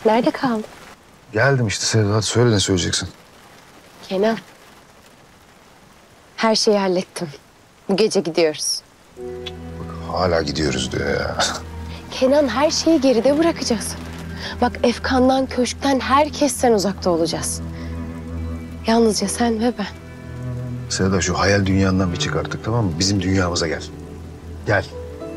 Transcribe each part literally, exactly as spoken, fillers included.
Nerede kaldın? Geldim işte Sevda. Hadi söyle ne söyleyeceksin. Kenan. Her şeyi hallettim. Bu gece gidiyoruz. Hala gidiyoruz diyor ya. Kenan, her şeyi geride bırakacağız. Bak, Efkan'dan, köşkten, herkesten uzakta olacağız. Yalnızca sen ve ben. Sevda şu hayal dünyandan bir çık artık, tamam mı? Bizim dünyamıza gel. Gel.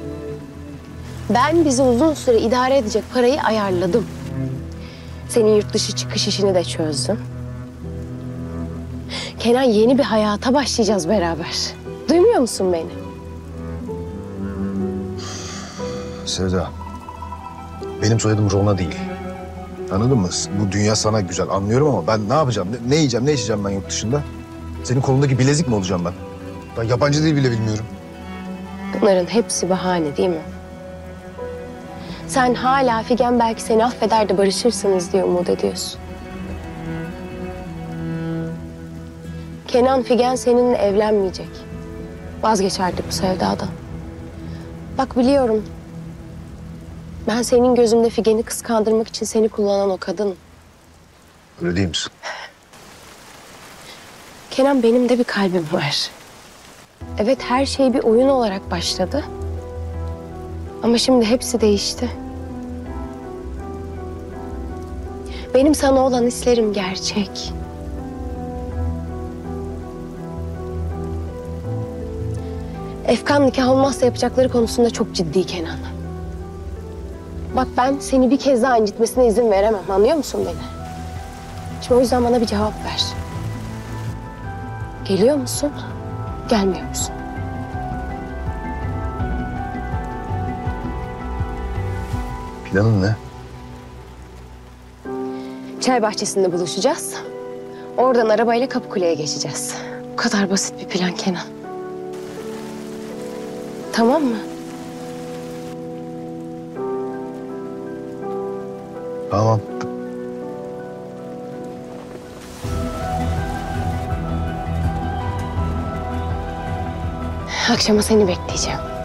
Ben bizi uzun süre idare edecek parayı ayarladım. Senin yurt dışı çıkış işini de çözdüm. Kenan, yeni bir hayata başlayacağız beraber. Duymuyor musun beni? Sevda, benim soyadım Rona değil. Anladın mı? Bu dünya sana güzel, anlıyorum ama ben ne yapacağım? Ne, ne yiyeceğim, ne içeceğim ben yurt dışında? Senin kolundaki bilezik mi olacağım ben? Ben yabancı dil bile bilmiyorum. Bunların hepsi bahane değil mi? Sen hala Figen belki seni affeder de barışırsınız diye umut ediyorsun. Kenan, Figen seninle evlenmeyecek. Vazgeç artık bu sevdadan. Bak, biliyorum. Ben senin gözünde Figen'i kıskandırmak için seni kullanan o kadın. Öyle değil misin? Kenan, benim de bir kalbim var. Evet, her şey bir oyun olarak başladı. Ama şimdi hepsi değişti. Benim sana olan hislerim gerçek. Efkan nikah olmazsa yapacakları konusunda çok ciddi Kenan. Bak, ben seni bir kez daha incitmesine izin veremem. Anlıyor musun beni? Şimdi o yüzden bana bir cevap ver. Geliyor musun? Gelmiyor musun? Planın ne? Çay bahçesinde buluşacağız. Oradan arabayla Kapıkule'ye geçeceğiz. Bu kadar basit bir plan Kenan. Tamam mı? Tamam. Akşama seni bekleyeceğim.